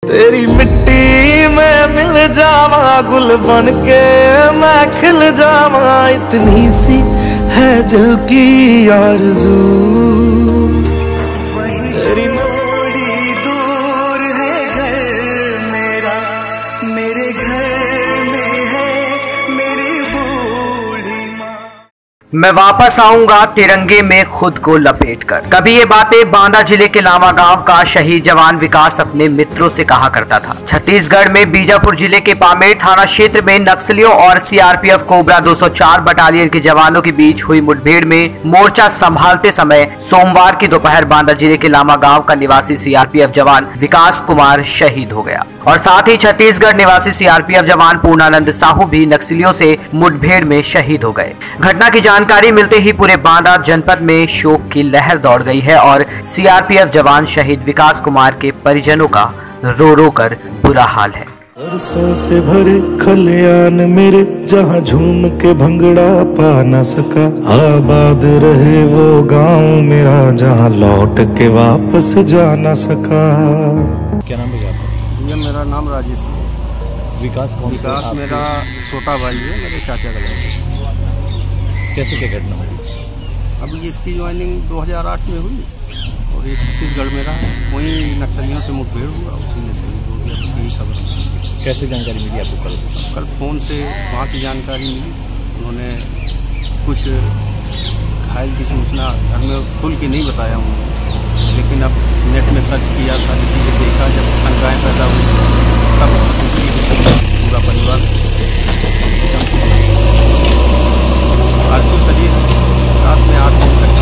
तेरी मिट्टी में मिल जावा, गुल बन के मैं खिल जावा, इतनी सी है दिल की आरज़ू। तेरी बड़ी दूर है घर मेरा, मेरे घर में है मेरी बूढ़ी माँ। मैं वापस आऊंगा तिरंगे में खुद को लपेटकर। कभी ये बातें बांदा जिले के लावा गांव का शहीद जवान विकास अपने मित्रों से कहा करता था। छत्तीसगढ़ में बीजापुर जिले के पामेड़ थाना क्षेत्र में नक्सलियों और सीआरपीएफ कोबरा 204 बटालियन के जवानों के बीच हुई मुठभेड़ में मोर्चा संभालते समय सोमवार की दोपहर बांदा जिले के लावा गांव का निवासी सीआरपीएफ जवान विकास कुमार शहीद हो गया और साथ ही छत्तीसगढ़ निवासी सीआरपीएफ जवान पूर्णानंद साहू भी नक्सलियों से मुठभेड़ में शहीद हो गए। घटना की जानकारी मिलते ही पूरे बांदा जनपद में शोक की लहर दौड़ गई है और सीआरपीएफ जवान शहीद विकास कुमार के परिजनों का रो रो कर बुरा हाल है। बरसों से भरे खलियान मेरे, जहाँ झूम के भंगड़ा पा न सका, आबाद रहे वो गांव मेरा, जहाँ लौट के वापस जा न सका। क्या नाम है आपका? ये मेरा नाम राजेश है। विकास कौन? विकास मेरा छोटा भाई है, मेरे चाचा का लड़का। कैसे क्या घटना हुई? अभी इसकी ज्वाइनिंग 2008 में हुई और ये छत्तीसगढ़ में रहा, वहीं नक्सलियों से मुठभेड़ हुआ, उसी में शहीद हो गया। उसी खबर कैसे जानकारी मिली आपको? कल फोन से वहाँ से जानकारी मिली। उन्होंने कुछ घायल की सूचना घर में खुल के नहीं बताया उन्होंने, लेकिन अब नेट में सर्च किया, सारी चीज़ें देखा, जब शंकाएँ पैदा हुई तब पूरा परिवार पालतू शरीर रात में 8 दिन तक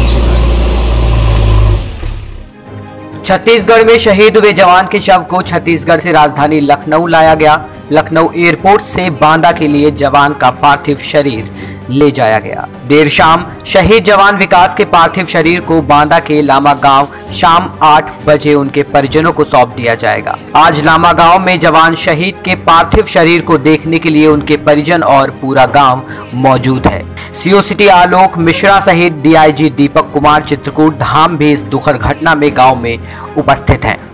छत्तीसगढ़ में शहीद हुए जवान के शव को छत्तीसगढ़ से राजधानी लखनऊ लाया गया। लखनऊ एयरपोर्ट से बांदा के लिए जवान का पार्थिव शरीर ले जाया गया। देर शाम शहीद जवान विकास के पार्थिव शरीर को बांदा के लामा गांव शाम 8 बजे उनके परिजनों को सौंप दिया जाएगा। आज लामा गांव में जवान शहीद के पार्थिव शरीर को देखने के लिए उनके परिजन और पूरा गांव मौजूद है। सीओ सिटी आलोक मिश्रा सहित डीआईजी दीपक कुमार चित्रकूट धाम भी इस दुखद घटना में गांव में उपस्थित हैं।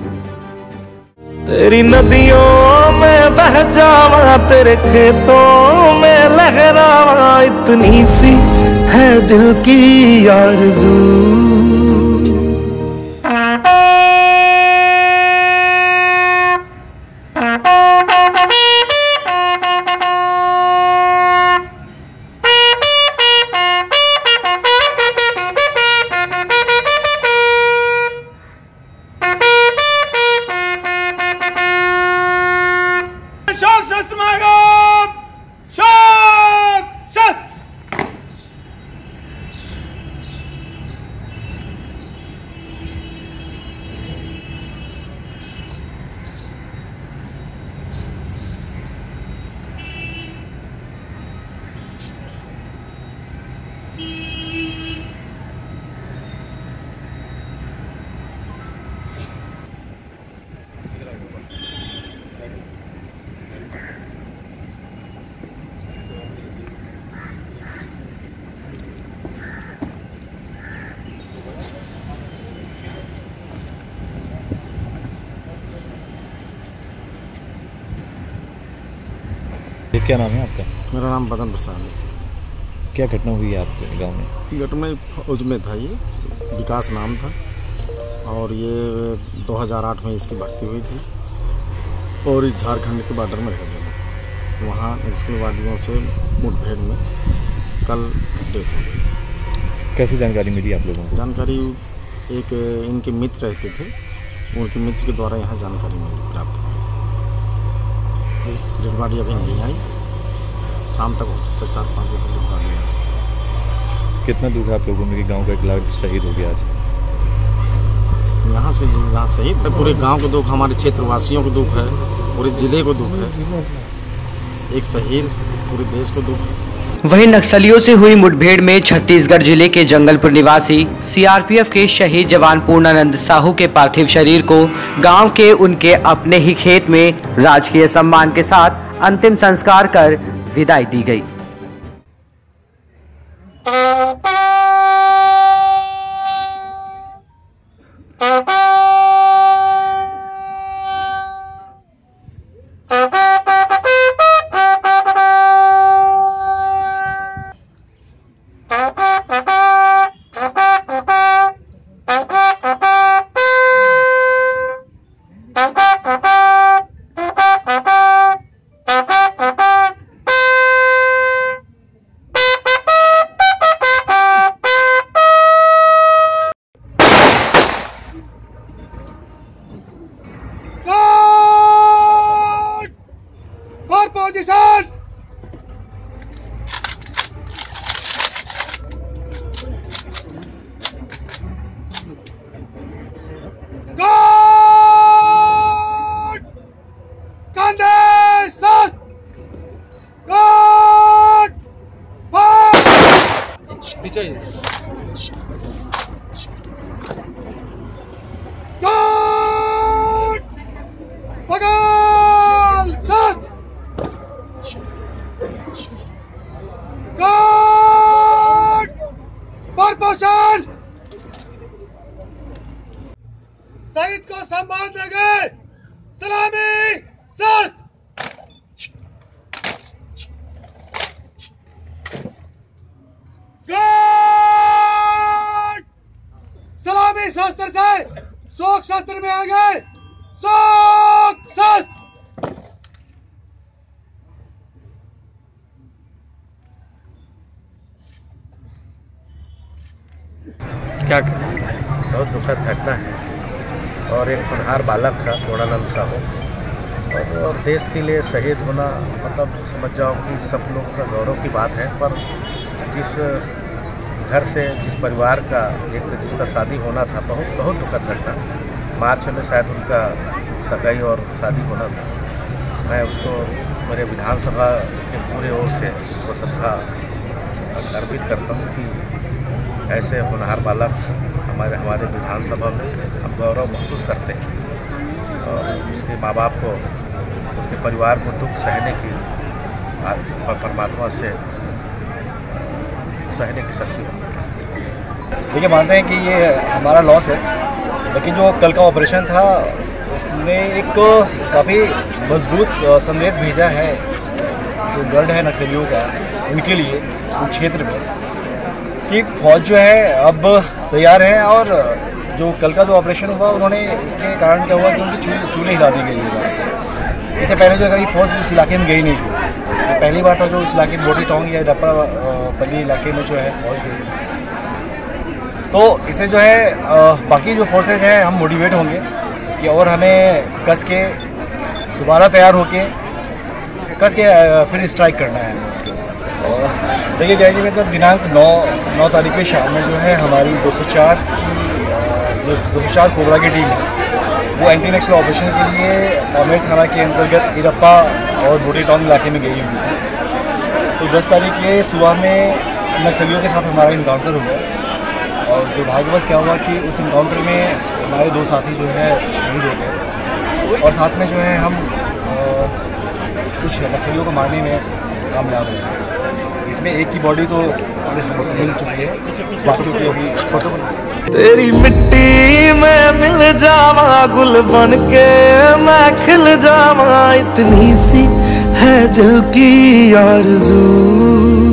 तेरी नदियों में बह जावा, तेरे खेतों में लहरावा, इतनी सी है दिल की आरज़ू। क्या नाम है आपका? मेरा नाम बदन प्रसाद है। क्या घटना हुई है आपके गांव में? घटना फौज में था, ये विकास नाम था और ये 2008 में इसकी भर्ती हुई थी और इस झारखंड के बॉर्डर में रहते थे। वहाँ नक्सलवादियों से मुठभेड़ में कल डेथ हो गई। कैसी जानकारी मिली आप लोगों को? जानकारी एक इनके मित्र रहते थे, उनके मित्र के द्वारा यहाँ जानकारी मिली, प्राप्त हुई। डेड बॉडी अभी नहीं आई, शाम तक हो सकता है, 4-5 बजे तक डेड बॉडी आ जाए। कितना दुख है आप लोगों में कि गांव का एक लाख शहीद हो गया आज? यहाँ से जहाँ शहीद, पूरे गांव को दुख, हमारे क्षेत्रवासियों को दुख है, पूरे जिले को दुख है, एक शहीद पूरे देश को दुख है। वहीं नक्सलियों से हुई मुठभेड़ में छत्तीसगढ़ जिले के जंगलपुर निवासी सीआरपीएफ के शहीद जवान पूर्णानंद साहू के पार्थिव शरीर को गांव के उनके अपने ही खेत में राजकीय सम्मान के साथ अंतिम संस्कार कर विदाई दी गई। शहीद को सम्मान देंगे। सलामी सत। सलामी शस्त्र से शोक शस्त्र में आगे। शोक सत। क्या बहुत दुखद घटना है और एक होनहार बालक था घोड़ालाल साहू और देश के लिए शहीद होना मतलब समझ जाओ कि सब लोग का गौरव की बात है। पर जिस घर से जिस परिवार का एक जिसका शादी होना था बहुत बहुत दुखद घटना। मार्च में शायद उनका सगाई और शादी होना था। मैं उसको मेरे विधानसभा के पूरे ओर से उसको श्रद्धा अर्पित करता हूँ कि ऐसे होनहार बालक हमारे विधानसभा में हम गौरव महसूस करते हैं और उसके माँ बाप को उनके परिवार को दुख सहने की परमात्मा से सहने की शक्ति हो। देखिए मानते हैं कि ये हमारा लॉस है, लेकिन जो कल का ऑपरेशन था उसने एक काफ़ी मजबूत संदेश भेजा है जो गढ़ है नक्सलियों का उनके लिए उस क्षेत्र में कि फौज जो है अब तैयार है। और जो कल का जो ऑपरेशन हुआ उन्होंने इसके कारण क्या हुआ कि उनकी चूल्हे हिला दी गई है। इससे पहले जो है कभी फौज उस इलाके में गई नहीं थी। ये पहली बार था जो इस इलाके में बोटी टोंग या डप्पा पल्ली इलाके में जो है फौज गई। तो इससे जो है बाकी जो फोर्सेज हैं हम मोटिवेट होंगे कि और हमें कस के दोबारा तैयार होके कस के फिर स्ट्राइक करना है। देखिए क्या है कि मतलब दिनांक 9 तारीख की शाम में जो है हमारी 204 कोबरा की टीम है वो एंटी नक्सल ऑपरेशन के लिए आमेर थाना के अंतर्गत इरप्पा और बोटी टाउन इलाके में गई हुई थी। तो 10 तारीख के सुबह में नक्सलियों के साथ हमारा इनकाउंटर हुआ और दुर्भाग्यवश क्या हुआ कि उस इनकाउंटर में हमारे 2 साथी जो है शहीद हो गए और साथ में जो है हम कुछ नक्सलियों को मारने में कामयाब हुए। इसमें एक की बॉडी तो मिल चुकी है, बाकी की अभी फोटो तेरी मिट्टी में मिल जावा गुल बन के मैं खिल जावा इतनी सी है दिल की आरज़ू।